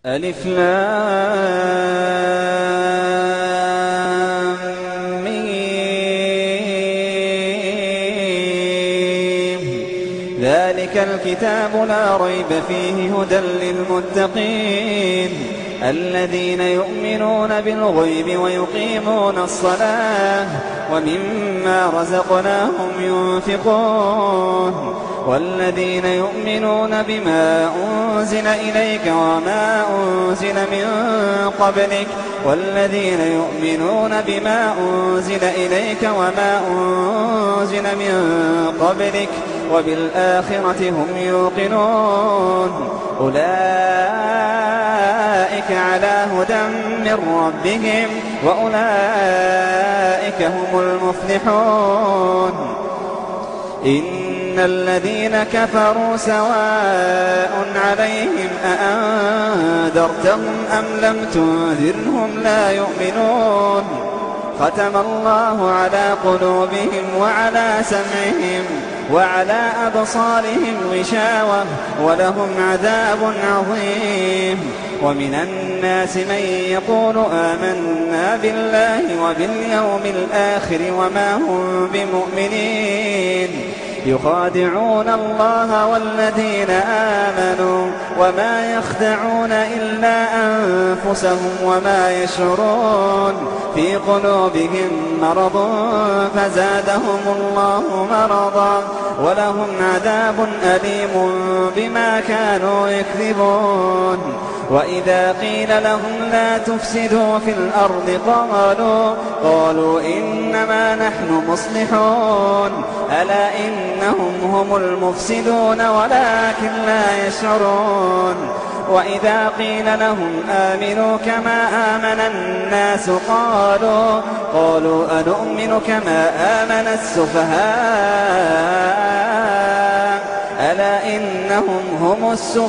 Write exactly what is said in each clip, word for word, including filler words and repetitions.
ألف لام ميم. ذلك الكتاب لا ريب فيه هدى للمتقين الذين يؤمنون بالغيب ويقيمون الصلاة ومما رزقناهم ينفقون والذين يؤمنون بما أنزل إليك وما أنزل من قبلك والذين يؤمنون بما أنزل إليك وما أنزل من قبلك وبالآخرة هم يوقنون أولئك على هدى من ربهم وأولئك هم المفلحون. إن الذين كفروا سواء عليهم أأنذرتهم أم لم تنذرهم لا يؤمنون ختم الله على قلوبهم وعلى سمعهم وعلى أبصارهم غشاوة ولهم عذاب عظيم. ومن الناس من يقول آمنا بالله وباليوم الآخر وما هم بمؤمنين يخادعون الله والذين آمنوا وما يخدعون إلا أنفسهم وما يشعرون في قلوبهم مرض فزادهم الله مرضا ولهم عذاب أليم بما كانوا يكذبون. وإذا قيل لهم لا تفسدوا في الأرض قالوا قالوا إنما نحن مصلحون ألا إنهم هم المفسدون ولكن لا يشعرون. وإذا قيل لهم آمنوا كما آمن الناس قالوا قالوا أنؤمن كما آمن السفهاء ألا إنهم هم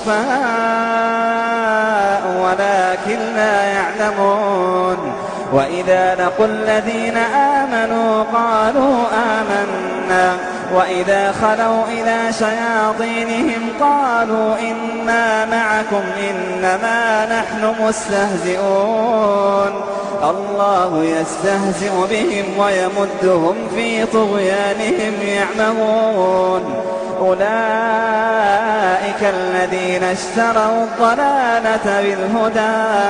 السفهاء ولكن لا يعلمون. وإذا لقوا الذين آمنوا قالوا آمنا وإذا خلوا إلى شياطينهم قالوا إنا معكم إنما نحن مستهزئون الله يستهزئ بهم ويمدهم في طغيانهم يعمهون. أولئك الذين اشتروا الضلالة بالهدى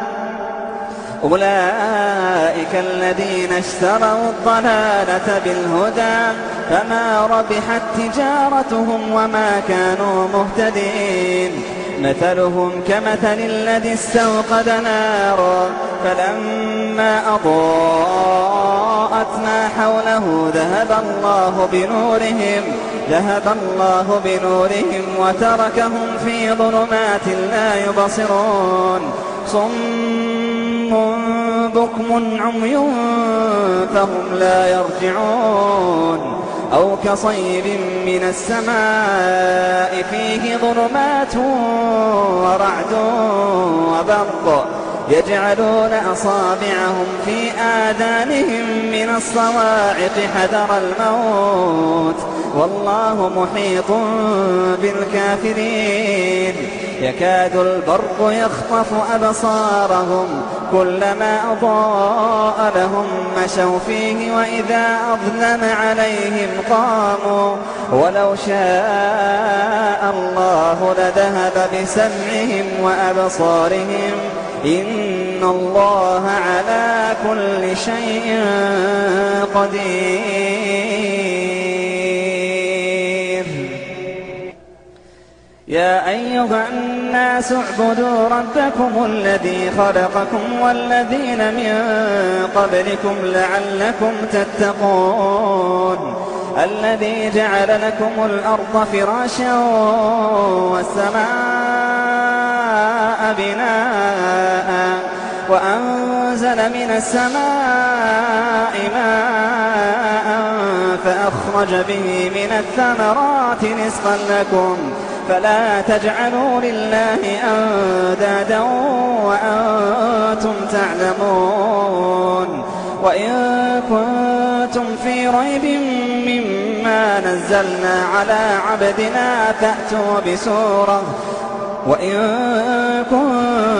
أولئك الذين اشتروا الضلالة بالهدى فما ربحت تجارتهم وما كانوا مهتدين. مثلهم كمثل الذي استوقد نارا فلما أضاءت ما حوله ذهب الله بنورهم ذهب الله بنورهم وتركهم في ظلمات لا يبصرون صم بكم عمي فهم لا يرجعون. أو كصيب من السماء فيه ظلمات ورعد وبرق يجعلون أصابعهم في آذانهم من الصواعق حذر الموت والله محيط بالكافرين. يكاد البرق يخطف أبصارهم كلما أضاء لهم مشوا فيه وإذا أظلم عليهم قاموا ولو شاء الله لذهب بسمعهم وأبصارهم إن الله على كل شيء قدير. يا أيها الناس اعبدوا ربكم الذي خلقكم والذين من قبلكم لعلكم تتقون الذي جعل لكم الأرض فراشا والسماء بناء وأنزل من السماء ماء فأخرج به من الثمرات رزقا لكم فلا تجعلوا لله أندادا وأنتم تعلمون. وإن كنتم في ريب مما نزلنا على عبدنا فأتوا بسورة وإن كنتم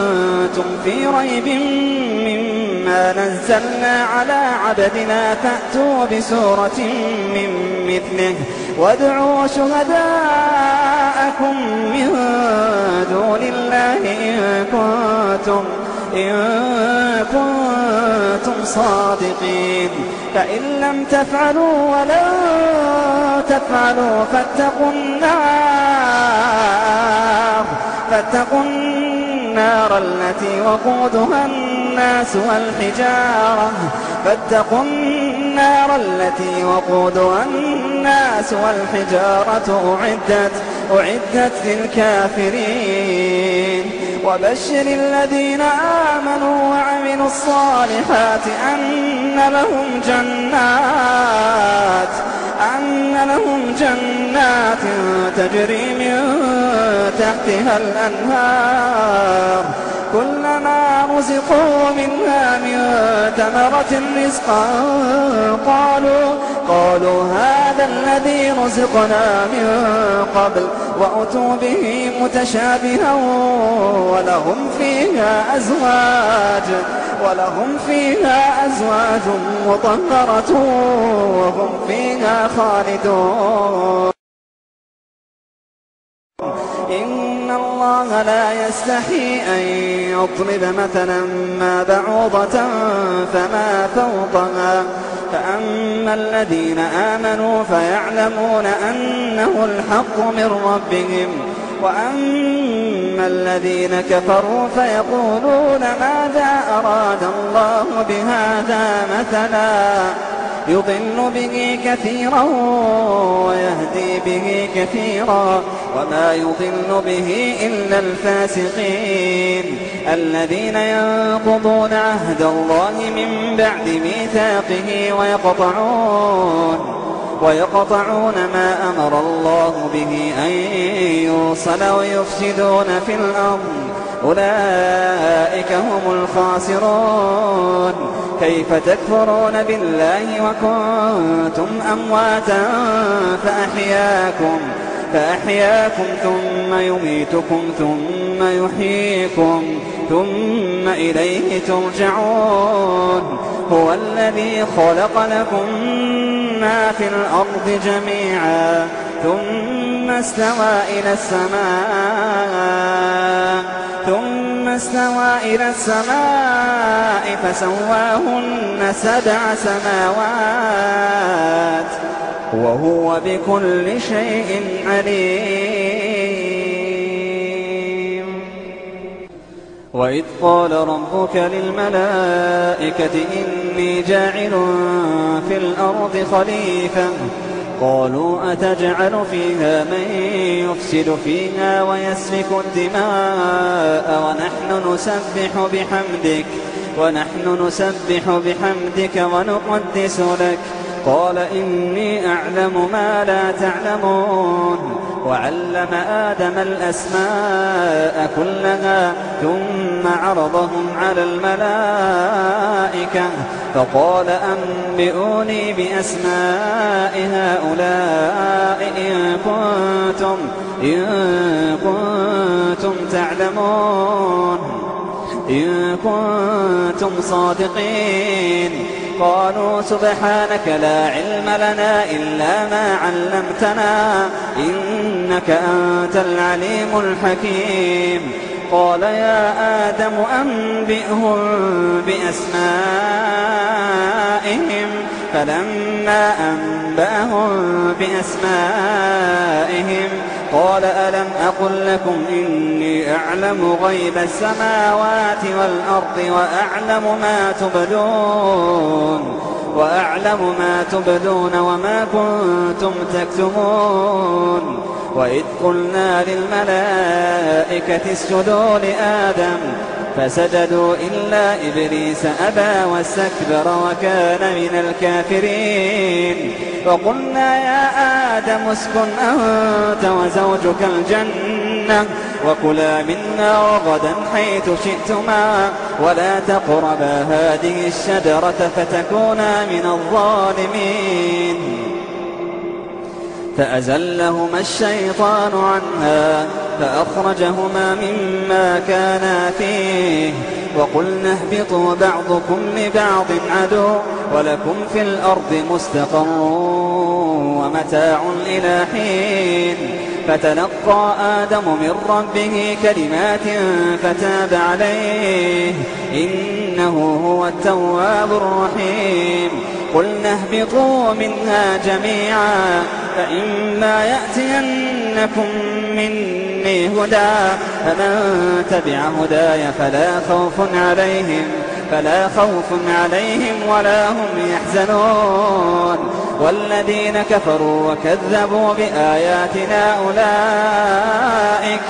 كنتم في ريب مما نزلنا على عبدنا فأتوا بسورة من مثله وادعوا شهداءكم من دون الله إن كنتم, إن كنتم صادقين. فإن لم تفعلوا ولن تفعلوا فاتقوا النار, فاتقوا النار التي وقودها الناس والحجارة فاتقوا النار التي وقودها الناس والحجارة أعدت, أعدت للكافرين. وبشر الذين آمنوا وعملوا الصالحات أن لهم جنات أن لهم جنات تجري من تحتها الأنهار كلما رزقوا منها من ثمرة رزقا قالوا, قالوا هذا الذي رزقنا من قبل وأتوا به متشابها ولهم فيها أزواج ولهم فيها أزواج مطهرة وهم فيها خالدون. إن الله لا يستحي أن يضرب مثلا ما بعوضة فما فوقها فأما الذين آمنوا فيعلمون أنه الحق من ربهم وأما الذين كفروا فيقولون ماذا أراد الله بهذا مثلا يضل به كثيرا ويهدي به كثيرا وما يضل به إلا الفاسقين الذين ينقضون عهد الله من بعد ميثاقه ويقطعون ويقطعون ما أمر الله به أن يوصل ويفسدون في الأرض أولئك هم الخاسرون. كيف تكفرون بالله وكنتم أمواتا فأحياكم, فأحياكم ثم يميتكم ثم يحييكم ثم إليه ترجعون. هو الذي خلق لكم ما في الأرض جميعا ثم استوى إلى السماء ثم استوى إلى السماء فسواهن سبع سماوات وهو بكل شيء عليم. وإذ قال ربك للملائكة إني جاعل في الأرض خليفة قالوا أتجعل فيها من يفسد فيها ويسفك الدماء ونحن نسبح بحمدك ونحن نسبح بحمدك ونقدس لك قال إني أعلم ما لا تعلمون. وعلم آدم الأسماء كلها ثم عرضهم على الملائكة فقال أنبئوني بأسماء هؤلاء إن كنتم, إن كنتم تعلمون إن كنتم صادقين. قالوا سبحانك لا علم لنا إلا ما علمتنا إنك أنت العليم الحكيم. قال يا آدم أنبئهم بأسمائهم فلما أنبأهم بأسمائهم قال ألم أقل لكم إني أعلم غيب السماوات والأرض وأعلم ما تبدون وأعلم ما تبدون وما كنتم تكتمون. وإذ قلنا للملائكة اسجدوا لآدم فسجدوا إلا إبليس أبى واستكبر وكان من الكافرين. وقلنا يا آدم اسكن أنت وزوجك الجنة وكلا منا رغدا حيث شئتما ولا تقربا هذه الشجرة فتكونا من الظالمين. فأزلهما الشيطان عنها فأخرجهما مما كانا فيه وقلنا اهبطوا بعضكم لبعض عدو ولكم في الأرض مستقر ومتاع إلى حين فتلقى آدم من ربه كلمات فتاب عليه إنه هو التواب الرحيم قلنا اهبطوا منها جميعا فإما يأتينكم مني هدى فمن تبع هداي فلا خوف عليهم فلا خوف عليهم ولا هم يحزنون والذين كفروا وكذبوا بآياتنا أولئك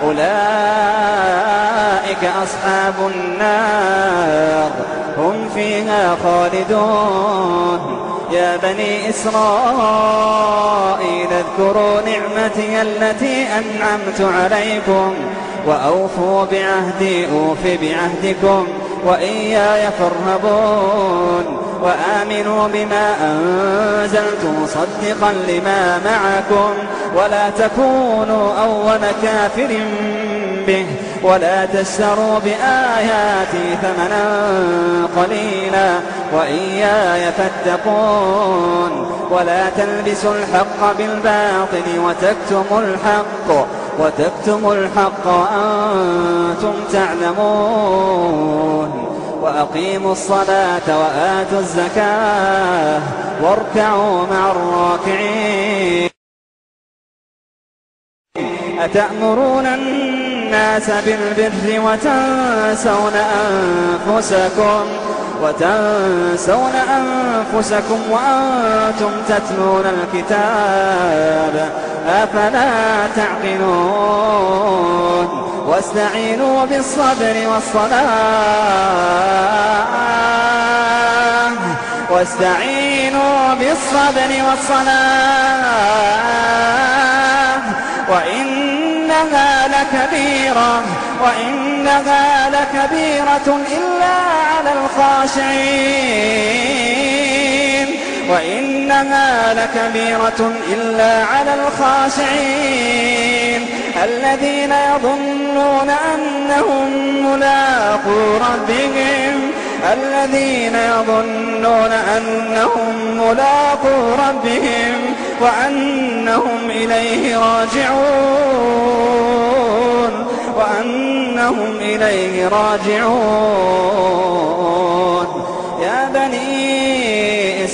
أولئك أصحاب النار هم فيها خالدون يا بني إسرائيل اذكروا نعمتي التي أنعمت عليكم وأوفوا بعهدي أوف بعهدكم وإياي فارهبون وآمنوا بما أنزلت مصدقا لما معكم ولا تكونوا أول كافر به ولا تشتروا بآياتي ثمنا قليلا وإياي فاتقون ولا تلبسوا الحق بالباطل وتكتموا الحق وتكتموا الحق وأنتم تعلمون وأقيموا الصلاة وآتوا الزكاة واركعوا مع الراكعين أتأمرون الناس بالبر وتنسون أنفسكم وتنسون أنفسكم وأنتم تتلون الكتاب أفلا تعقلون واستعينوا بالصبر والصلاة واستعينوا بالصبر والصلاة وإنها لكبيرة وإنها لكبيرة إلا على الخاشعين وإنها لكبيرة إلا على الخاشعين الذين يظنون أنهم ملاقو ربهم الذين يظنون أنهم ملاقو ربهم وأنهم إليه راجعون وأنهم إليه راجعون يا بني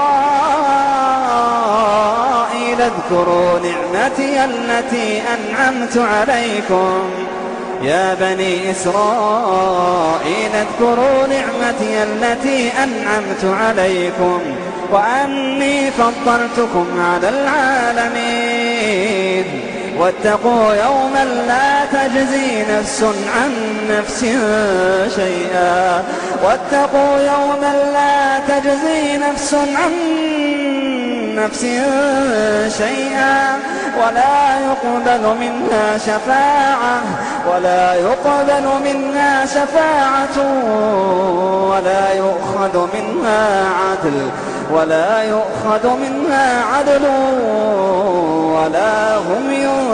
إسرائيل اذكروا نعمتي التي أنعمت عليكم يا بني إسرائيل اذكروا نعمتي التي أنعمت عليكم وأني فضلتكم على العالمين واتقوا يوما لا تجزي نفس عن نفس شيئا واتقوا يوما لا تجزي نفس عن نفس شيئا ولا يقبل منها شفاعة ولا يقبل منها شفاعة ولا يؤخذ منها عدل ولا يؤخذ منها عدل ولا هم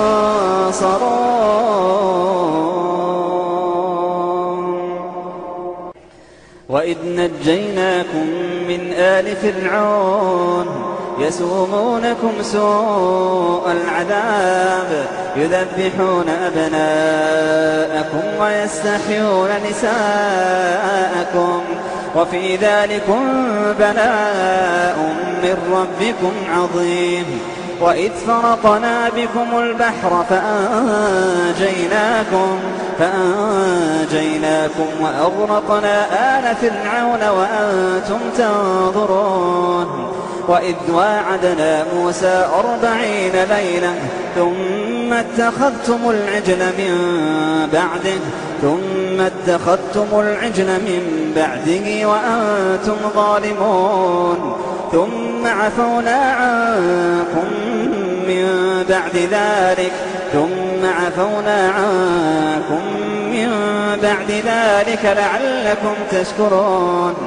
ينصرون وإذ نجيناكم من آل فرعون يسومونكم سوء العذاب يذبحون أبناءكم ويستحيون نساءكم وفي ذلكم بلاء من ربكم عظيم وإذ فرقنا بكم البحر فأنجيناكم فأنجيناكم وأغرقنا آل فرعون وأنتم تنظرون وإذ واعدنا موسى أربعين ليلة ثم اتخذتم العجل من بعده ثم اتخذتم العجل من بعده وأنتم ظالمون ثم عفونا عنكم من بعد ذلك ثم عفونا عنكم من بعد ذلك لعلكم تشكرون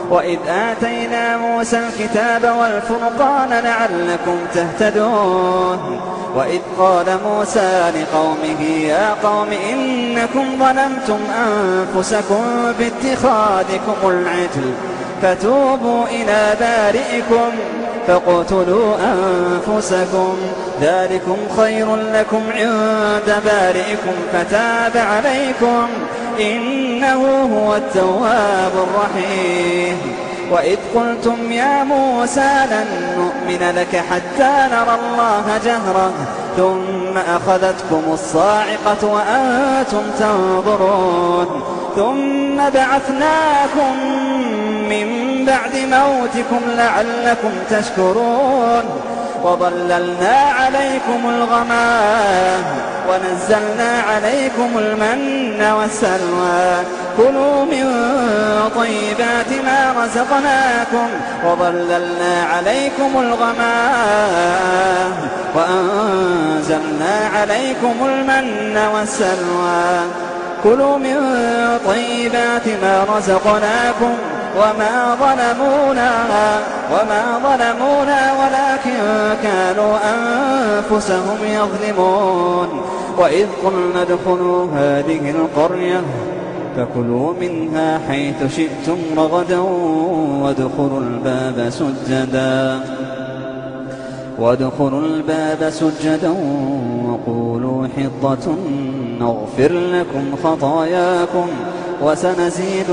وإذ آتينا موسى الكتاب والفرقان لعلكم تهتدون وإذ قال موسى لقومه يا قوم إنكم ظلمتم أنفسكم باتخاذكم العجل فتوبوا إلى بارئكم فاقتلوا أنفسكم ذلكم خير لكم عند بارئكم فتاب عليكم إنه هو التواب الرحيم. وإذ قلتم يا موسى لن نؤمن لك حتى نرى الله جهرة ثم أخذتكم الصاعقة وأنتم تنظرون ثم بعثناكم من بعد موتكم لعلكم تشكرون وظللنا عليكم الغمام ونزلنا عليكم المن والسلوى كلوا من طيبات ما رزقناكم وظللنا عليكم الغمام وأنزلنا عليكم المن والسلوى كلوا من طيبات ما رزقناكم وما ظلمونا وما ظلمونا ولكن كانوا أنفسهم يظلمون. وإذ قلنا ادخلوا هذه القرية فكلوا منها حيث شئتم رغدا وادخلوا الباب سجدا وادخلوا الباب سجدا وقولوا حطة نغفر لكم خطاياكم وسنزيد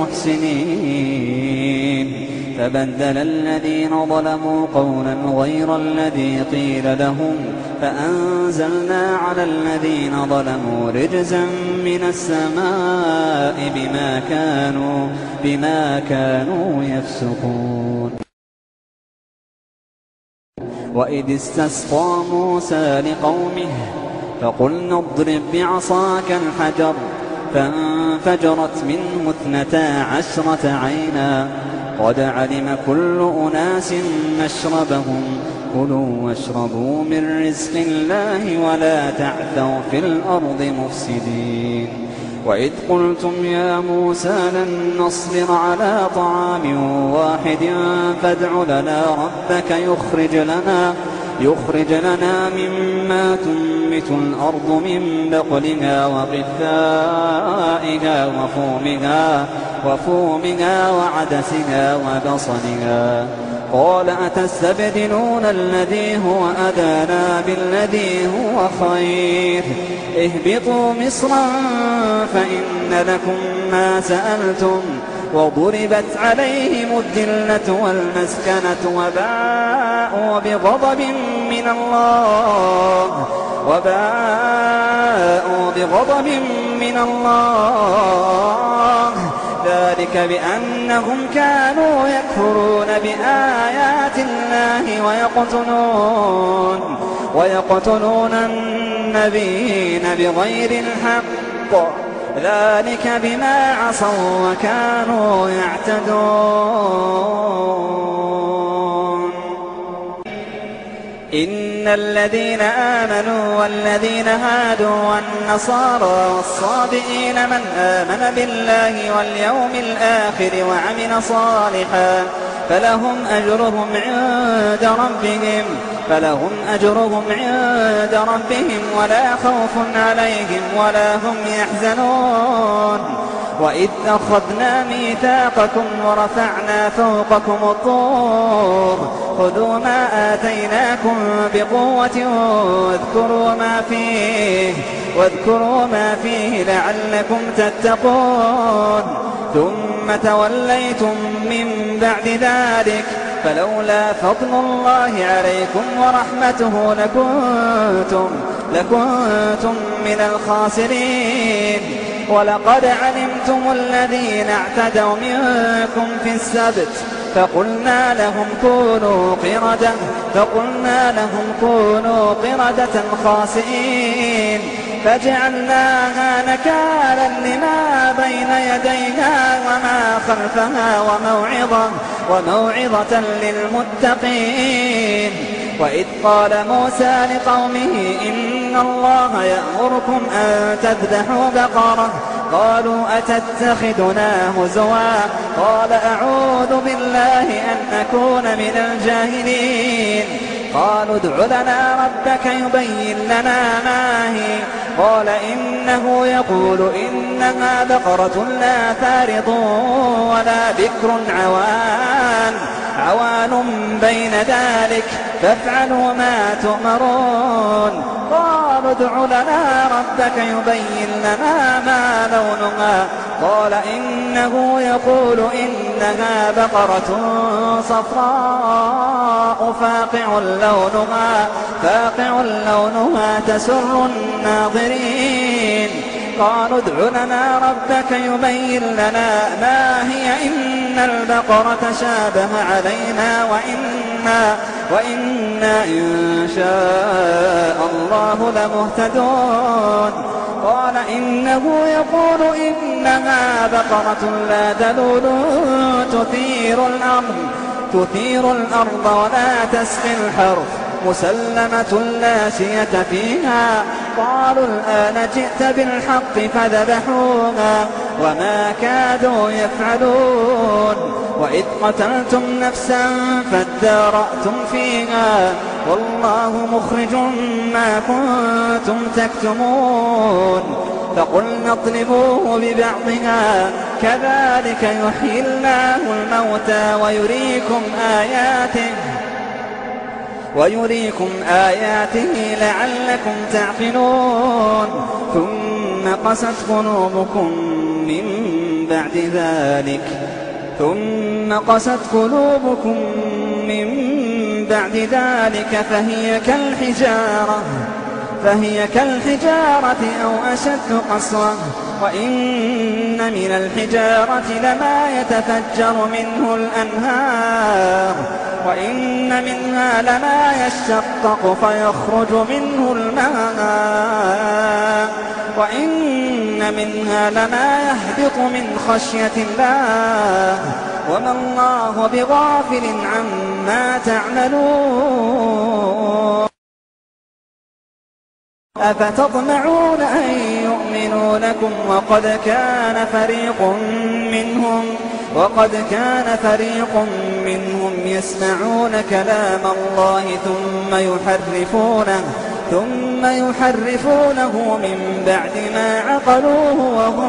المحسنين. فبدل الذين ظلموا قولا غير الذي قيل لهم فأنزلنا على الذين ظلموا رجزا من السماء بما كانوا بما كانوا يفسقون. وإذ استسقى موسى لقومه فقلنا اضرب بعصاك الحجر فانفجرت منه اثنتا عشرة عينا قد علم كل أناس مشربهم كلوا واشربوا من رزق الله ولا تعثوا في الأرض مفسدين. وإذ قلتم يا موسى لن نصبر على طعام واحد فادع لنا ربك يخرج لنا يخرج لنا مما تنبت الأرض من بقلها وقثائها وفومها وفومها وعدسها وبصلها قال أتستبدلون الذي هو أدنى بالذي هو خير اهبطوا مصرا فإن لكم ما سألتم وضربت عليهم الذلة والمسكنة وباءوا بغضب من الله وباءوا بغضب من الله ذلك بأنهم كانوا يكفرون بآيات الله ويقتلون ويقتلون النبيين بغير الحق ذلك بما عصوا وكانوا يعتدون. إن الذين آمنوا والذين هادوا والنصارى والصابئين من آمن بالله واليوم الآخر وعمل صالحا فلهم أجرهم عند ربهم فلهم أجرهم عند ربهم ولا خوف عليهم ولا هم يحزنون. وإذ أخذنا ميثاقكم ورفعنا فوقكم الطور خذوا ما آتيناكم بقوة واذكروا ما فيه واذكروا ما فيه لعلكم تتقون ثم توليتم من بعد ذلك فلولا فضل الله عليكم ورحمته لكنتم لكنتم من الخاسرين. ولقد علمتم الذين اعتدوا منكم في السبت فقلنا لهم كونوا قردة فقلنا لهم كونوا قردة خاسئين فجعلناها نكالا لما بين يديها وما خلفها وموعظة وموعظة للمتقين. وإذ قال موسى لقومه إن الله يأمركم أن تذبحوا بقرة قالوا أتتخذنا هزوا قال أعوذ بالله أن أكون من الجاهلين قالوا ادع لنا ربك يبين لنا ما هي قال إنه يقول إنها بقرة لا فارض ولا بكر عوان عوان بين ذلك فافعلوا ما تؤمرون قالوا ادع لنا ربك يبين لنا ما لونها قال إنه يقول إنها بقرة صفراء فاقع لونها فاقع لونها تسر الناظرين قالوا ادع لنا ربك يبين لنا ما هي إن البقرة شابه علينا وإنا, وإنا إن شاء الله لمهتدون قال إنه يقول إنها بقرة لا ذلول تثير الأرض تثير الأرض ولا تسقي الحرث مسلمة لا شية فيها قالوا الآن جئت بالحق فذبحوها وما كادوا يفعلون وإذ قتلتم نفسا فادارأتم فيها والله مخرج ما كنتم تكتمون فقلنا اضربوه ببعضها كذلك يحيي الله الموتى ويريكم آياته ويريكم آياته لعلكم تعقلون ثم قست قلوبكم من بعد ذلك ثم قست قلوبكم من بعد ذلك فهي كالحجارة فهي كالحجارة أو أشد قسوة وإن من الحجارة لما يتفجر منه الأنهار وإن منها لما يشقق فيخرج منه الماء وإن منها لما يهبط من خشية الله وما الله بغافل عما تعملون أفتطمعون أن يؤمنوا لكم وقد كان فريق منهم وقد كان فريق منهم يسمعون كلام الله ثم يحرفونه ثم يحرفونه من بعد ما عقلوه وهم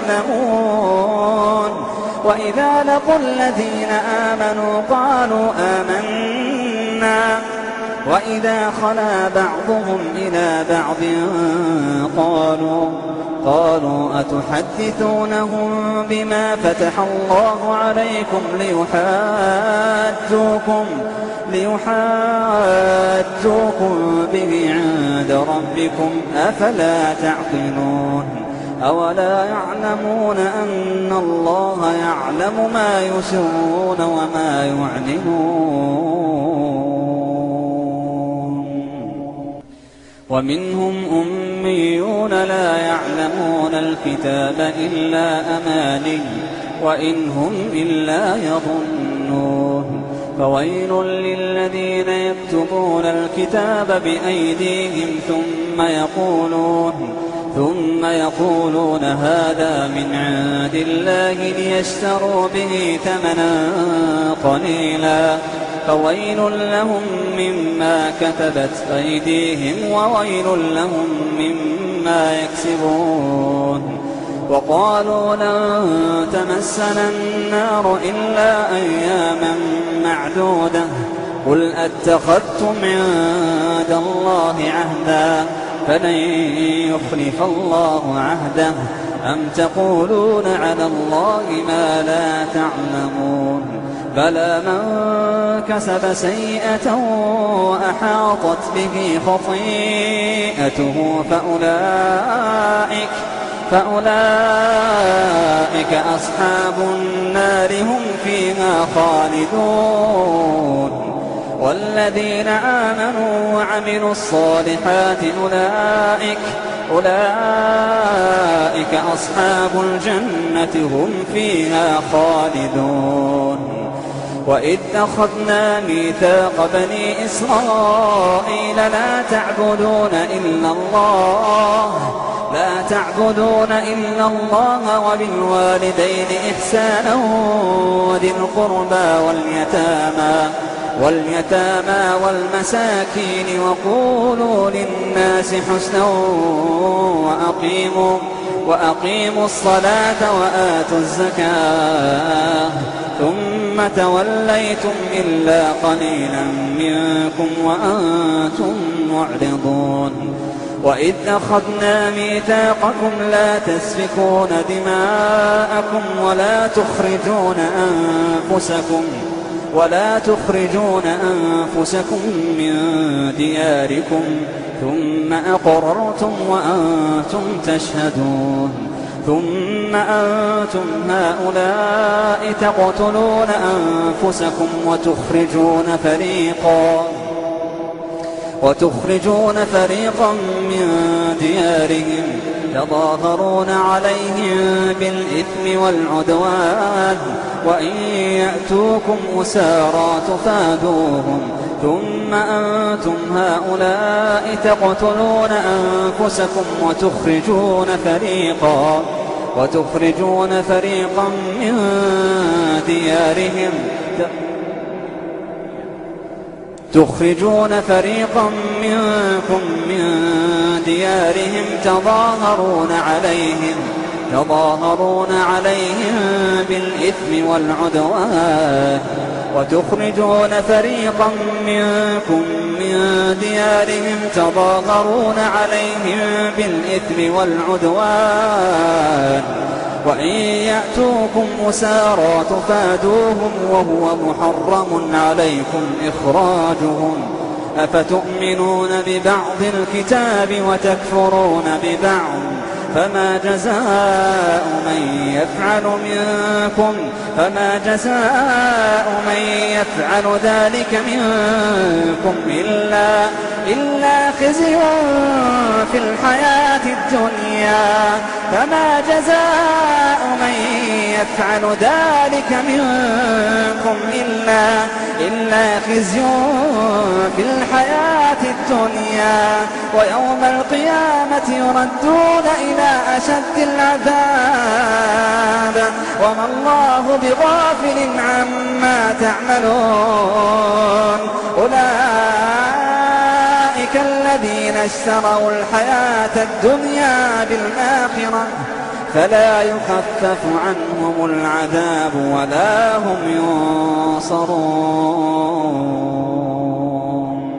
يعلمون وإذا لقوا الذين آمنوا قالوا آمنا وإذا خلا بعضهم إلى بعض قالوا قالوا أتحدثونهم بما فتح الله عليكم ليحاجوكم ليحاجوكم به عند ربكم أفلا تعقلون أولا يعلمون أن الله يعلم ما يسرون وما يعلنون ومنهم أميون لا يعلمون الكتاب إلا أماني وإن هم إلا يظنون فويل للذين يكتبون الكتاب بأيديهم ثم يقولون ثم يقولون هذا من عند الله ليشتروا به ثمنا قليلا فويل لهم مما كتبت أيديهم وويل لهم مما يكسبون وقالوا لن تمسنا النار إلا أياما معدودة قل أتخذتم عند الله عهدا فلن يخلف الله عهده أم تقولون على الله ما لا تعلمون بلى من كسب سيئة وأحاطت به خطيئته فأولئك فأولئك أصحاب النار هم فيها خالدون والذين آمنوا وعملوا الصالحات أولئك أولئك أصحاب الجنة هم فيها خالدون وإذ أخذنا ميثاق بني إسرائيل لا تعبدون إلا الله لا تعبدون إلا الله وبالوالدين إحسانا وذي القربى واليتامى واليتامى والمساكين وقولوا للناس حسنا وأقيموا وأقيموا الصلاة وآتوا الزكاة ثم توليتم إلا قليلا منكم وأنتم معرضون وإذ أخذنا ميثاقكم لا تسفكون دماءكم ولا تخرجون أنفسكم ولا تخرجون أنفسكم من دياركم ثم أقررتم وأنتم تشهدون ثم أنتم هؤلاء تقتلون أنفسكم وتخرجون فريقا وتخرجون فريقا من ديارهم تظاهرون عليهم بالإثم والعدوان وإن يأتوكم أسارى تفادوهم ثم أنتم هؤلاء تقتلون أنفسكم وتخرجون فريقا وتخرجون فريقا من ديارهم تخرجون فريقا منكم من ديارهم تظاهرون عليهم تظاهرون عليهم بالإثم والعدوان وتخرجون فريقا منكم من ديارهم تظاهرون عليهم بالإثم والعدوان وإن يأتوكم أسارى تفادوهم وهو محرم عليكم إخراجهم أفتؤمنون ببعض الكتاب وتكفرون ببعض فما جزاء من يفعل منكم فما جزاء من يفعل ذلك منكم إلا إلا خزي في الحياة الدنيا فما جزاء من يفعل ذلك منكم إلا إلا خزي في الحياة الدنيا ويوم القيامة يردون إلى أشد العذاب وما الله بغافل عما تعملون أولئك الذين اشتروا الحياة الدنيا بالآخرة فلا يخفف عنهم العذاب ولا هم ينصرون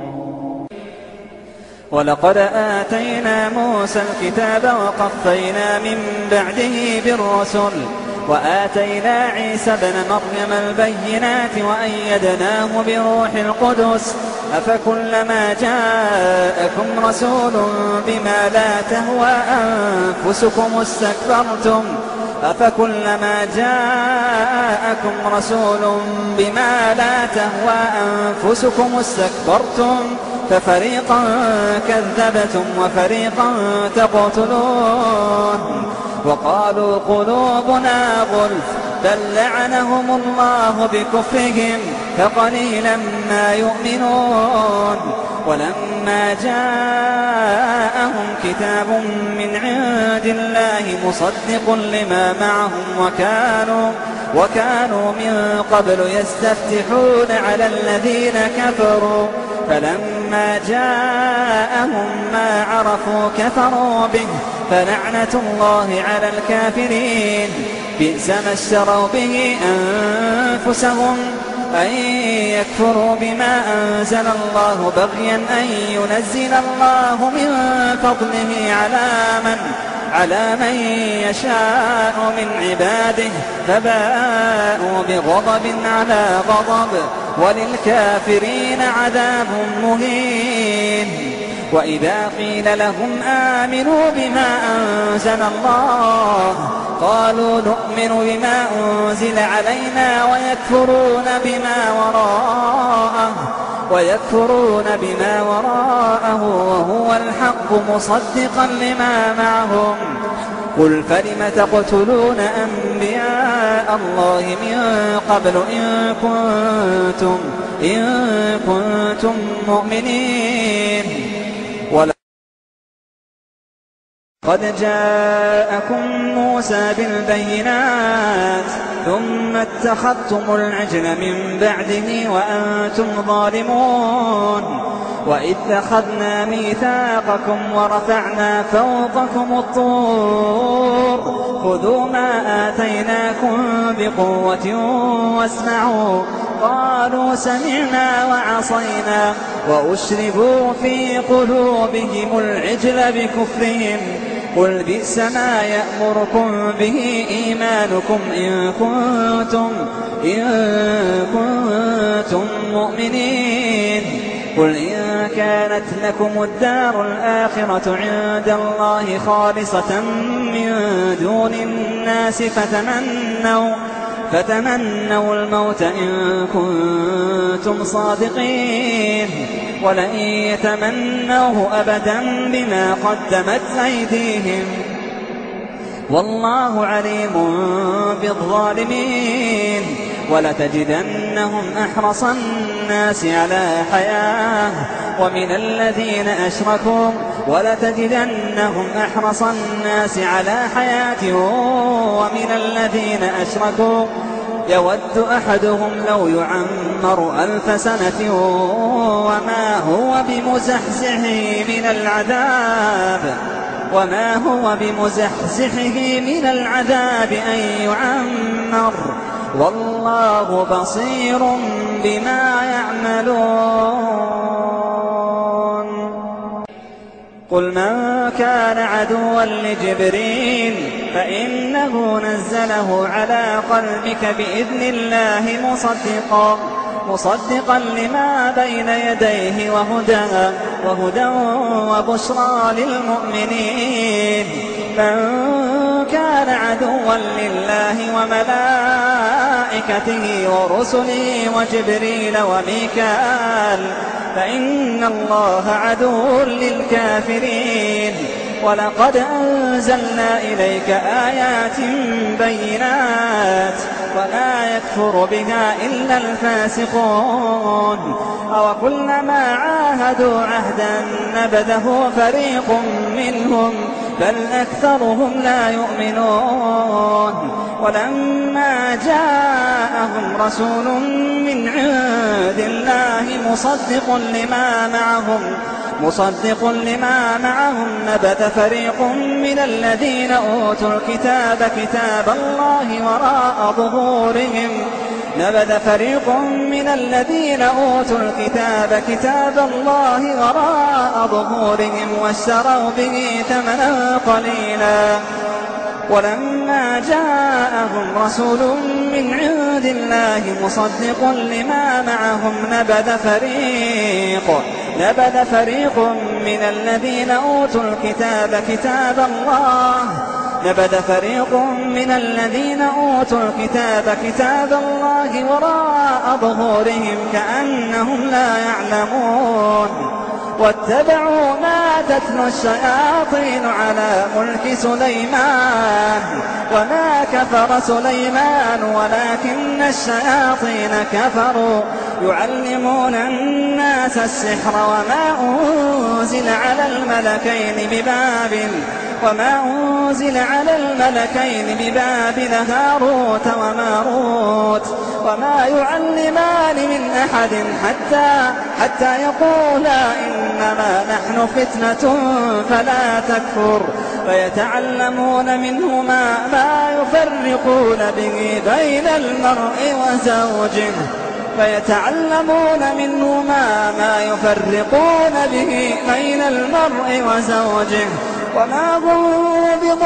ولقد آتينا موسى الكتاب وقفينا من بعده بالرسل وآتينا عيسى ابن مريم البينات وأيدناه بروح القدس أفكلما جاءكم رسول بما لا تهوى أنفسكم استكبرتم أفكلما جاءكم رسول بما لا تهوى أنفسكم استكبرتم ففريقا كذبتم وفريقا تقتلون وقالوا قلوبنا غلف بل لعنهم الله بكفرهم فقليلا ما يؤمنون ولما جاءهم كتاب من عند الله مصدق لما معهم وكانوا وكانوا من قبل يستفتحون على الذين كفروا فلما جاءهم ما عرفوا كفروا به فلعنة الله على الكافرين بئس ما اشتروا به أنفسهم أن يكفروا بما أنزل الله بغيا أن ينزل الله من فضله على من على من يشاء من عباده فباءوا بغضب على غضب وللكافرين عذاب مهين وإذا قيل لهم آمنوا بما أنزل الله قالوا نؤمن بما أنزل علينا ويكفرون بما وراءه ويكفرون بما وراءه وهو الحق مصدقا لما معهم قل فلم تقتلون أنبياء الله من قبل إن كنتم, إن كنتم مؤمنين. قد جاءكم موسى بالبينات ثم اتخذتم العجل من بعده وأنتم ظالمون. وإذ أخذنا ميثاقكم ورفعنا فوقكم الطور خذوا ما آتيناكم بقوة واسمعوا. قالوا سمعنا وعصينا وأشربوا في قلوبهم العجل بكفرهم. قل بئس ما يأمركم به إيمانكم إن كنتم, إن كنتم مؤمنين. قل إن كانت لكم الدار الآخرة عند الله خالصة من دون الناس فتمنوا, فتمنوا الموت إن كنتم صادقين. ولن يتمنوه أبدا بما قدمت أيديهم والله عليم بالظالمين. ولتجدنهم أحرص الناس على حياة ومن الذين أشركوا ولتجدنهم أحرص الناس على حياة ومن الذين أشركوا يود أحدهم لو يعمر ألف سنة وما هو بمزحزحه من العذاب وما هو بمزحزحه من العذاب أن يعمر والله بصير بما يعملون. قل من كان عدوا لجبريل فإنه نزله على قلبك بإذن الله مصدقا مصدقا لما بين يديه وهدى وهدى وبشرى للمؤمنين. من كان عدوا لله وملائكته ورسله وجبريل وميكال فإن الله عدو للكافرين. ولقد أنزلنا إليك آيات بينات ولا يكفر بها إلا الفاسقون. أو كلما عاهدوا عهدا نبذه فريق منهم بل أكثرهم لا يؤمنون. ولما جاءهم رسول من عند الله مصدق لما معهم مصدق لما معهم نبذ فريق من الذين أوتوا الكتاب كتاب الله وراء ظهورهم نبذ فريق من الذين أوتوا الكتاب كتاب الله وراء ظهورهم واشتروا به ثمنا قليلا. ولما جاءهم رسول من عند الله مصدق لما معهم نبذ فريق نبذ فريق من الذين أوتوا الكتاب كتاب الله نبذ فريق من الذين أوتوا الكتاب كتاب الله وراء ظهورهم كأنهم لا يعلمون. واتبعوا ما تتلو الشياطين على ملك سليمان وما كفر سليمان ولكن الشياطين كفروا يعلمون الناس السحر وما أنزل على الملكين ببابل وما أنزل على الملكين ببابل هاروت وماروت وما يعلمان من أحد حتى حتى يقولا إنما نحن فتنة فلا تكفر فيتعلمون منهما ما يفرقون به بين المرء وزوجه فيتعلمون منهما ما يفرقون به بين المرء وزوجه وما هم بضارين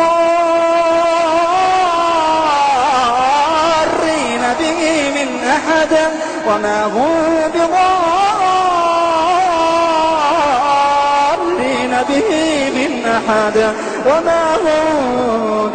به من أحد وما هم بضارين به من أحد وما هم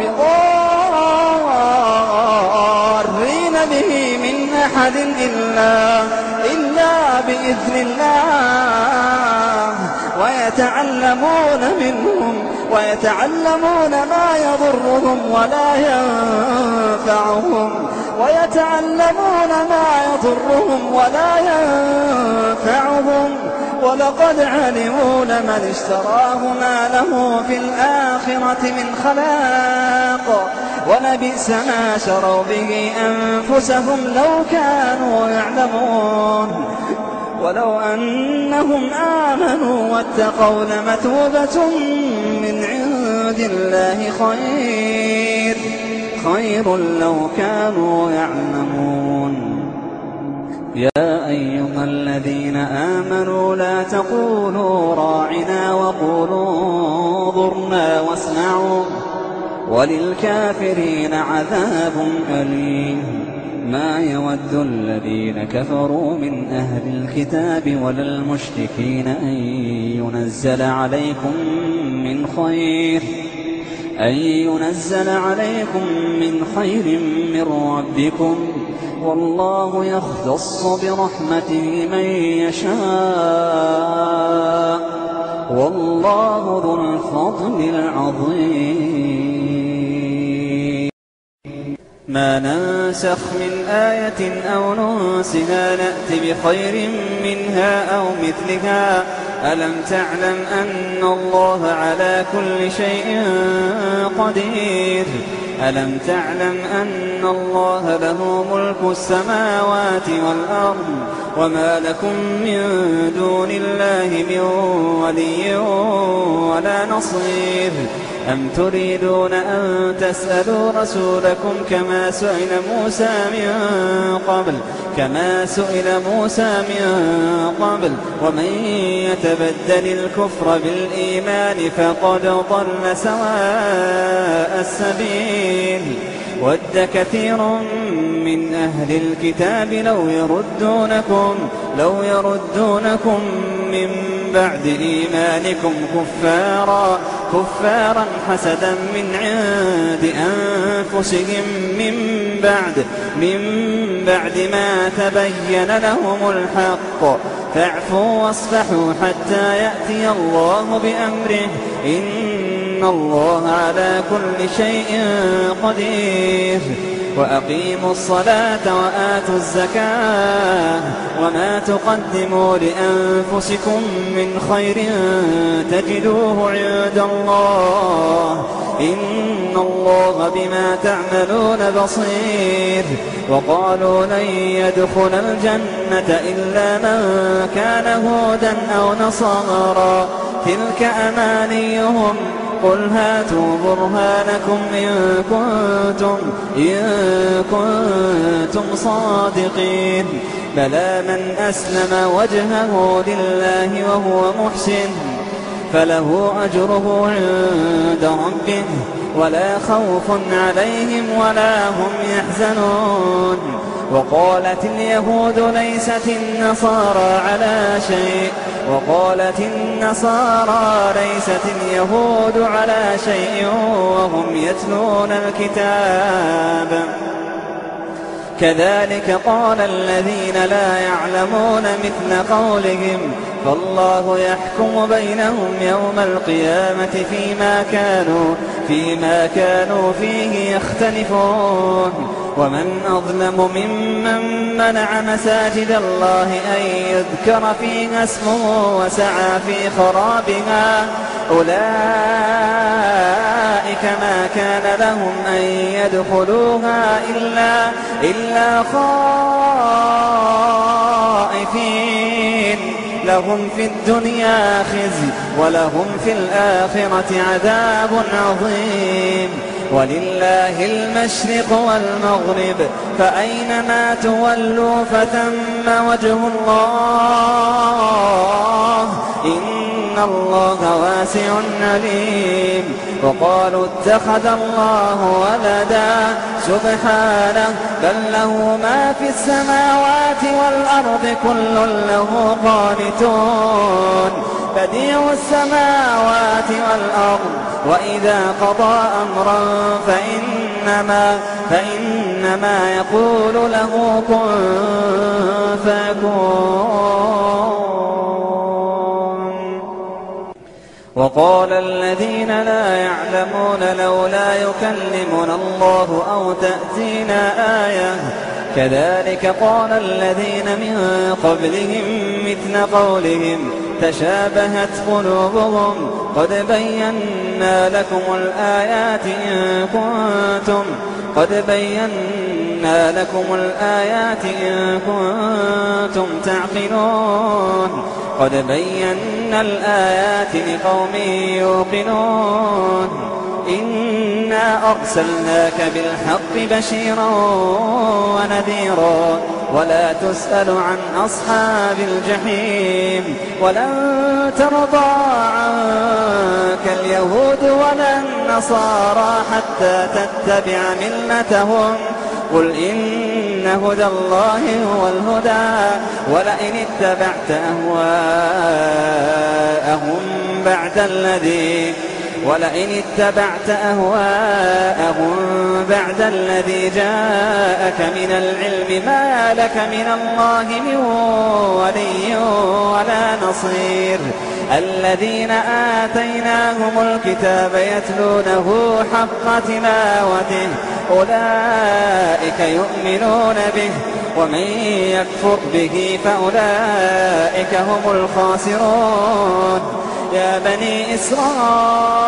بضارين به من أحد إلا إلا بإذن الله ويتعلمون منهم ويتعلمون ما يضرهم ولا ينفعهم ويتعلمون ما يضرهم ولا ينفعهم ولقد علموا لمن اشتراه ما له في الآخرة من خلاق ولبئس ما شروا به أنفسهم لو كانوا يعلمون ولو أنهم آمنوا واتقوا لمثوبة من عند الله خير خير لو كانوا يعلمون. يا أيها الذين آمنوا لا تقولوا راعنا وقولوا انظرنا واسمعوا وللكافرين عذاب أليم. ما يود الذين كفروا من أهل الكتاب ولا المشركين أن ينزل عليكم من خير أن ينزل عليكم من خير من ربكم والله يختص برحمته من يشاء والله ذو الفضل العظيم. ما ننسخ من آية أو ننسها نأت بخير منها أو مثلها ألم تعلم أن الله على كل شيء قدير ألم تعلم أن الله له ملك السماوات والأرض وما لكم من دون الله من ولي ولا نصير أم تريدون أن تسألوا رسولكم كما سئل موسى من قبل كما سئل موسى من قبل ومن يتبدل الكفر بالإيمان فقد ضل سواء السبيل. ود كثير من أهل الكتاب لو يردونكم لو يردونكم من بعد إيمانكم كفارا كفارا حسدا من عند أنفسهم من بعد من بعد ما تبين لهم الحق فاعفوا واصفحوا حتى يأتي الله بأمره إن الله على كل شيء قدير. وأقيموا الصلاة وآتوا الزكاة وما تقدموا لأنفسكم من خير تجدوه عند الله إن الله بما تعملون بصير. وقالوا لن يدخل الجنة إلا من كان هودا أو نصارى تلك أمانيهم قل هاتوا برهانكم إن كنتم, إن كنتم صادقين. بلى من أسلم وجهه لله وهو محسن فله أجره عند ربه ولا خوف عليهم ولا هم يحزنون. وقالت اليهود ليست النصارى على شيء وقالت النصارى ليست اليهود على شيء وهم يتلون الكتاب كذلك قال الذين لا يعلمون مثل قولهم فالله يحكم بينهم يوم القيامة فيما كانوا فيما كانوا فيه يختلفون. ومن أظلم ممن منع مساجد الله أن يذكر فيها اسمه وسعى في خرابها أولئك ما كان لهم أن يدخلوها إلا, إلا خائفين لهم في الدنيا خزي ولهم في الآخرة عذاب عظيم. ولله المشرق والمغرب فأينما تولوا فثم وجه الله إن الله واسع عليم. وقالوا اتخذ الله ولدا سبحانه بل له ما في السماوات والأرض كل له قانتون بديع السماوات والأرض وإذا قضى أمرا فإنما, فإنما يقول له كن فيكون. وقال الذين لا يعلمون لولا يكلمنا الله أو تأتينا آية كذلك قال الذين من قبلهم مثل قولهم تشابهت قلوبهم قد بينا لكم الآيات إن كنتم قد بينا لكم الآيات إن كنتم تعقلون قد بينا الآيات لقوم يوقنون إنا أرسلناك بالحق بشيرا ونذيرا ولا تسأل عن أصحاب الجحيم ولن ترضى عنك اليهود ولا النصارى حتى تتبع ملتهم قل إن هدى الله هو الهدى ولئن اتبعت أهواءهم بعد الذي ولئن اتبعت أهواءهم بعد الذي جاءك من العلم ما لك من الله من ولي ولا نصير الذين آتيناهم الكتاب يتلونه حق تلاوته أولئك يؤمنون به ومن يكفر به فأولئك هم الخاسرون يا بني إسرائيل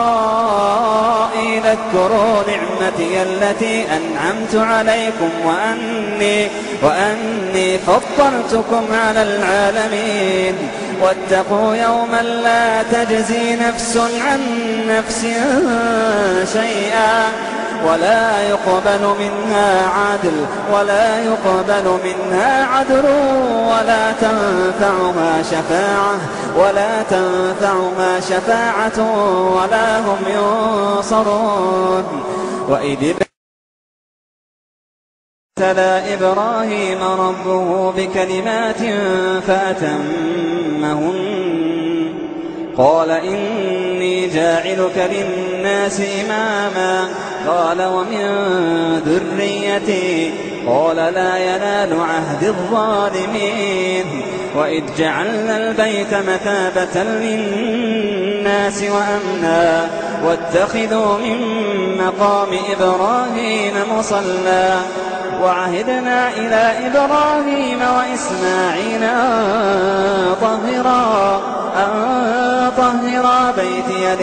اذكروا نعمتي التي أنعمت عليكم وأني, وأني فضلتكم على العالمين واتقوا يوما لا تجزي نفس عن نفس شيئا ولا يقبل منها عدل ولا يقبل منها عدل ولا تنفعها شفاعة ولا تنفعها شفاعة ولا هم ينصرون وإذ ابتلى إبراهيم ربه بكلمات فأتمهن قال إني جاعلك للناس إماما قال ومن ذريتي قال لا ينال عهد الظالمين وإذ جعلنا البيت مثابة للناس وأمنا واتخذوا من مقام إبراهيم مصلى وعهدنا إلى إبراهيم وإسماعيل أن طهرا أن طهرا بيتي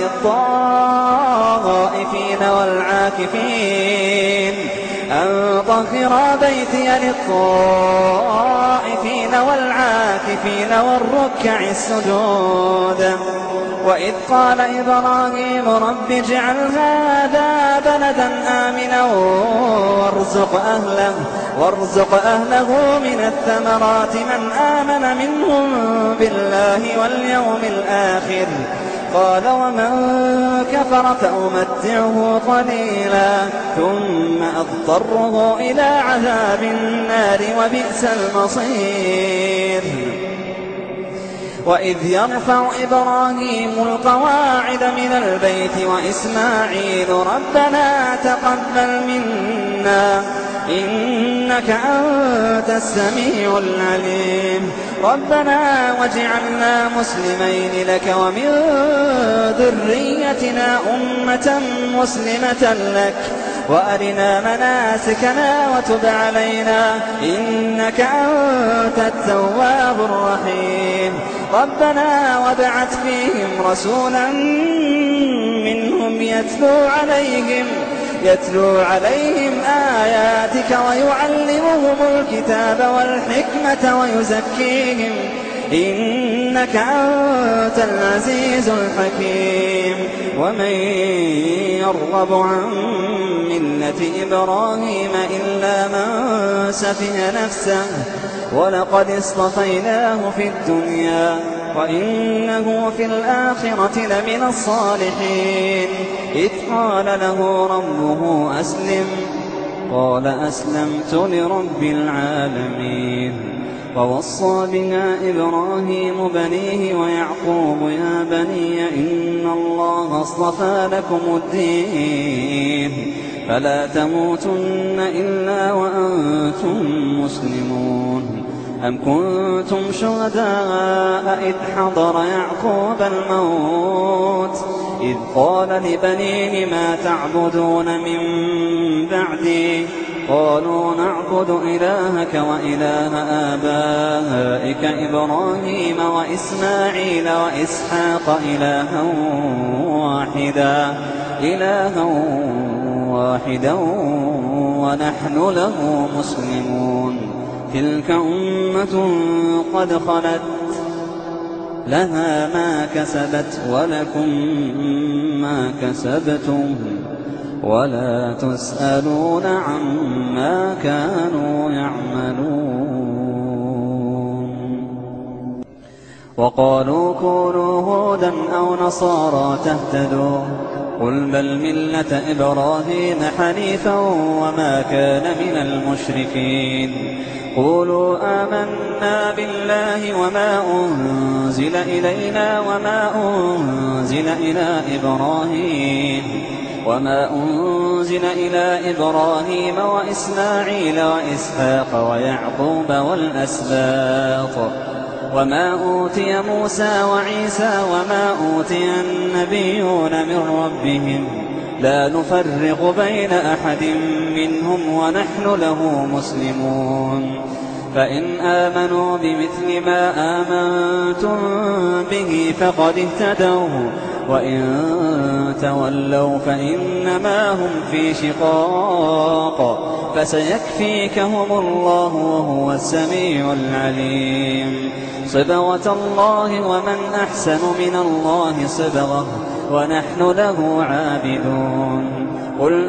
للطائفين والعاكفين أن طهرا بيتي للطائفين والعاكفين والركع السجود وإذ قال إبراهيم رب اجعل هذا بلدا آمنا وارزق أهله, وارزق أهله من الثمرات من آمن منهم بالله واليوم الآخر قال ومن كفر فأمتعه قليلا ثم أضطره إلى عذاب النار وبئس المصير وإذ يرفع إبراهيم القواعد من البيت وإسماعيل ربنا تقبل منا إنك أنت السميع العليم ربنا واجعلنا مسلمين لك ومن ذريتنا أمة مسلمة لك وأرنا مناسكنا وتب علينا إنك أنت التواب الرحيم ربنا وابعث فيهم رسولا منهم يتلو عليهم يتلو عليهم آياتك ويعلمهم الكتاب والحكمة ويزكيهم إنك أنت العزيز الحكيم ومن يرغب عن ملة إبراهيم إلا من سفه نفسه ولقد اصطفيناه في الدنيا وإنه في الآخرة لمن الصالحين إذ قال له ربه أسلم قال أسلمت لرب العالمين ووصى بها إبراهيم بنيه ويعقوب يا بني إن الله اصطفى لكم الدين فلا تموتن إلا وأنتم مسلمون أم كنتم شهداء إذ حضر يعقوب الموت إذ قال لبنيه ما تعبدون من بعدي قالوا نعبد إلهك وإله آبائك إبراهيم وإسماعيل وإسحاق إلها واحدا إلها واحدا ونحن له مسلمون تلك أمة قد خلت لها ما كسبت ولكم ما كسبتم ولا تسألون عما كانوا يعملون. وقالوا كونوا هودا أو نصارى تهتدوا قل بل ملة إبراهيم حنيفا وما كان من المشركين قولوا آمنا بالله وما أنزل إلينا وما أنزل إلى إبراهيم وما أنزل إلى إبراهيم وإسماعيل وإسحاق ويعقوب والأسباط وما أوتي موسى وعيسى وما أوتي النبيون من ربهم لا نفرق بين أحد منهم ونحن له مسلمون فإن آمنوا بمثل ما آمنتم به فقد اهتدوا وإن تولوا فإنما هم في شقاق فسيكفيكهم الله وهو السميع العليم صبغة الله ومن أحسن من الله صبغة ونحن له عابدون قل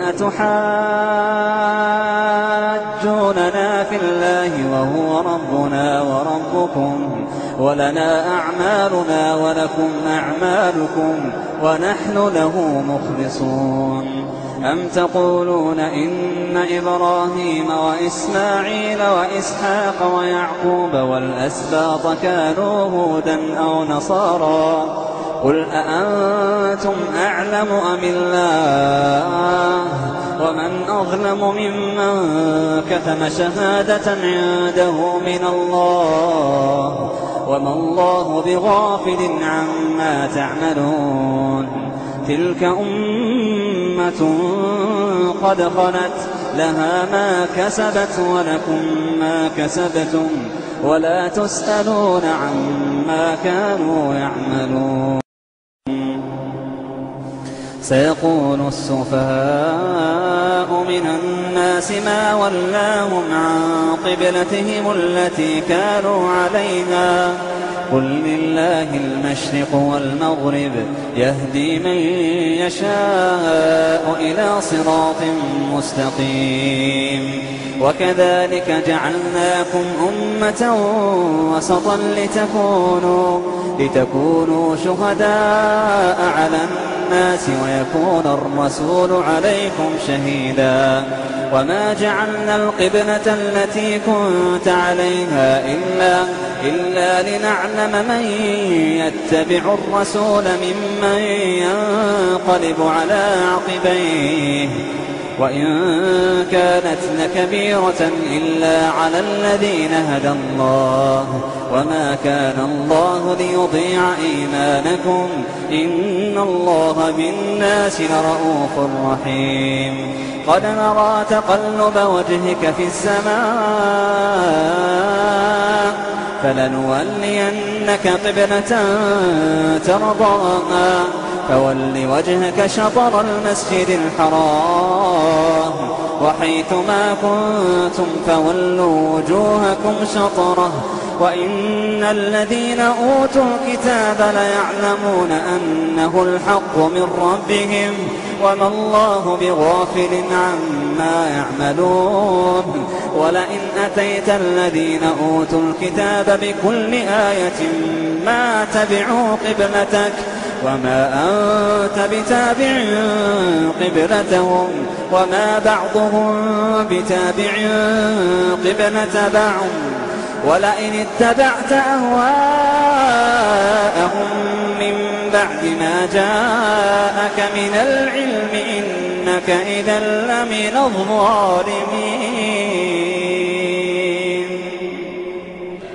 أتحاجوننا في الله وهو ربنا وربكم ولنا أعمالنا ولكم أعمالكم ونحن له مخلصون أم تقولون إن إبراهيم وإسماعيل وإسحاق ويعقوب والأسباط كانوا هودا أو نصارى قل أأنتم أعلم أم الله ومن أظلم ممن كتم شهادة عنده من الله وما الله بغافل عما تعملون تلك أمة قد خلت لها ما كسبت ولكم ما كسبتم ولا تسألون عما كانوا يعملون سيقول السفهاء من الناس ما ولاهم عن قبلتهم التي كانوا عليها قل لله المشرق والمغرب يهدي من يشاء إلى صراط مستقيم وكذلك جعلناكم أمة وسطا لتكونوا, لتكونوا شهداء على الناس ويكون الرسول عليكم شهيدا وما جعلنا القبلة التي كنت عليها إلا, إلا لنعلم من يتبع الرسول ممن ينقلب على عقبيه وإن كانت لكبيرة إلا على الذين هدى الله وما كان الله ليضيع إيمانكم إن الله بالناس لرؤوف رحيم قد نرى تقلب وجهك في السماء فلنولينك قبلة ترضاها فول وجهك شطر المسجد الحرام وحيث ما كنتم فولوا وجوهكم شطره وإن الذين أوتوا الكتاب ليعلمون أنه الحق من ربهم وما الله بغافل عما يعملون ولئن أتيت الذين أوتوا الكتاب بكل آية ما تبعوا قبلتك وما أنت بتابع قبلتهم وما بعضهم بتابع قبلة بعض ولئن اتبعت أهواءهم من بعد ما جاءك من العلم إنك إذا لمن الظالمين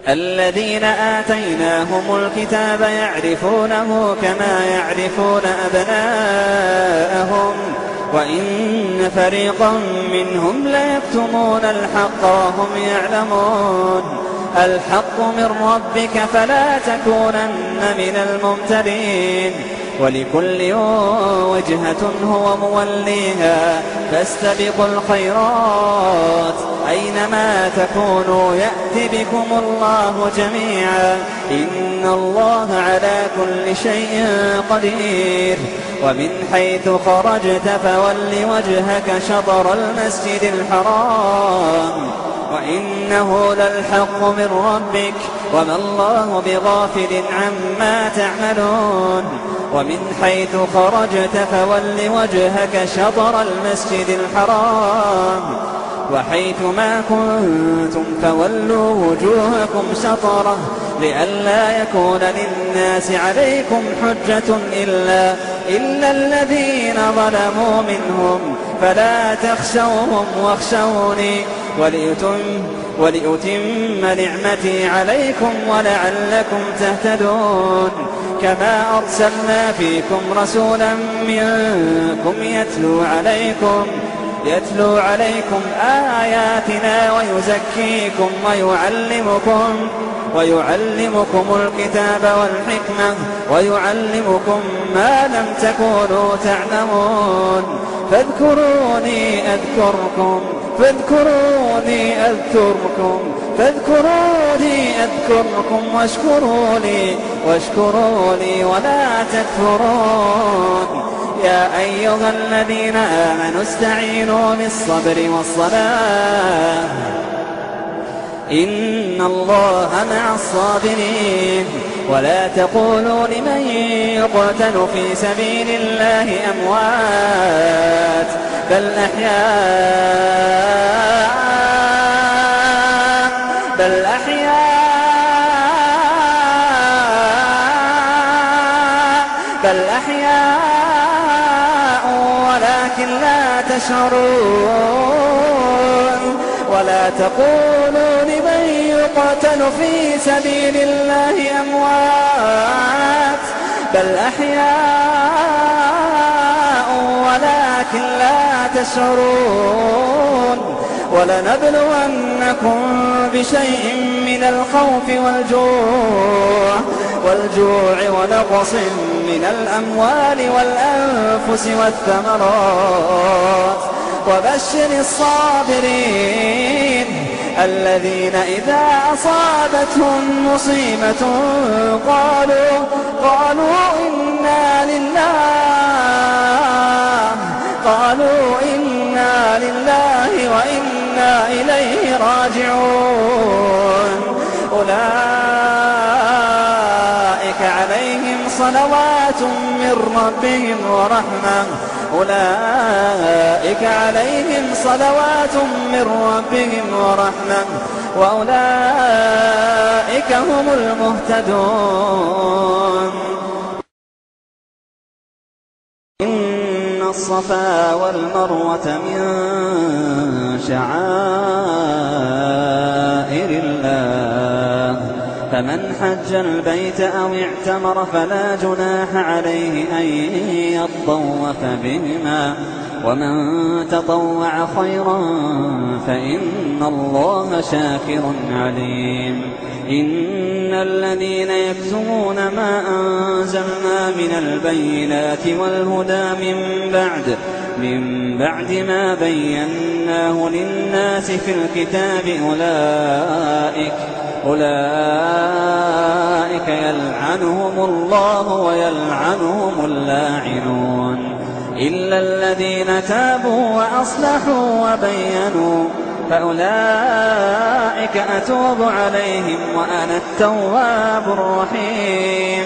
الذين آتيناهم الكتاب يعرفونه كما يعرفون أبناءهم وإن فريقا منهم ليكتمون الحق وهم يعلمون الحق من ربك فلا تكونن من الممترين ولكل وجهة هو موليها فاستبقوا الخيرات أينما تكونوا يأت بكم الله جميعا إن الله على كل شيء قدير ومن حيث خرجت فول وجهك شطر المسجد الحرام وإنه للحق من ربك وما الله بغافل عما تعملون ومن حيث خرجت فول وجهك شطر المسجد الحرام وحيث ما كنتم فولوا وجوهكم شطره لئلا يكون للناس عليكم حجة إلا, إلا الذين ظلموا منهم فلا تخشوهم واخشوني وليتم, ولأتم نعمتي عليكم ولعلكم تهتدون كما أرسلنا فيكم رسولا منكم يتلو عليكم يتلو عليكم آياتنا ويزكيكم ويعلمكم ويعلمكم الكتاب والحكمة ويعلمكم ما لم تكونوا تعلمون فاذكروني أذكركم فاذكروني أذكركم فاذكروني أذكركم واشكروا لي واشكروا لي ولا تكفرون يا أيها الذين آمنوا استعينوا بالصبر والصلاة إن الله مع الصابرين ولا تقولوا لمن يقتل في سبيل الله أموات بل أحياء بل أحياء بل أحياء ولكن لا تشعرون ولا تقولوا لمن يقتل في سبيل الله أموات بل أحياء ولكن لا تشعرون ولنبلونكم بشيء من الخوف والجوع والجوع ونقص من الأموال والأنفس والثمرات وبشر الصابرين الذين إذا أصابتهم مصيبة قالوا قالوا إنا لله قالوا إنا لله وإنا إليه راجعون أولئك عليهم صلوات من ربهم ورحمة أولئك عليهم صلوات من ربهم ورحمة وأولئك هم المهتدون إن الصفا والمروة من شعائر الله فمن حج البيت أو اعتمر فلا جناح عليه أن يطوف بهما ومن تطوع خيرا فإن الله شاكر عليم إن الذين يكتمون ما أنزلنا من البينات والهدى من بعد من بعد ما بيناه للناس في الكتاب أولئك أولئك يلعنهم الله ويلعنهم اللاعنون إلا الذين تابوا وأصلحوا وبينوا فأولئك أتوب عليهم وأنا التواب الرحيم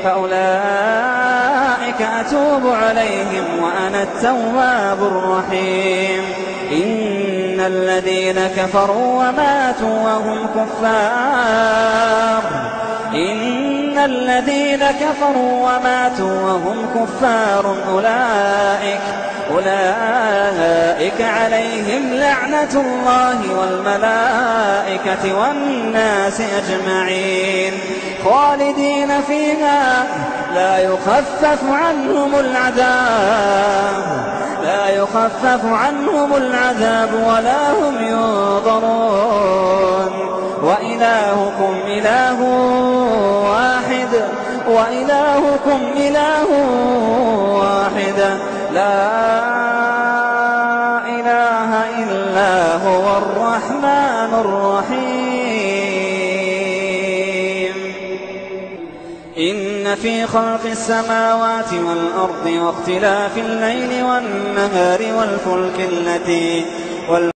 فأولئك أتوب عليهم وأنا التواب الرحيم إن الذين كفروا وماتوا وهم كفار إن الذين كفروا وماتوا وهم كفار أولئك أولئك عليهم لعنة الله والملائكة والناس أجمعين خالدين فيها لا يخفف عنهم العذاب لا يخفف عنهم العذاب ولا هم ينظرون وإلهكم إله واحد وإلهكم إله واحد لا إله إلا هو الرحمن الرحيم إن في خلق السماوات والأرض واختلاف الليل والنهار والفلك التي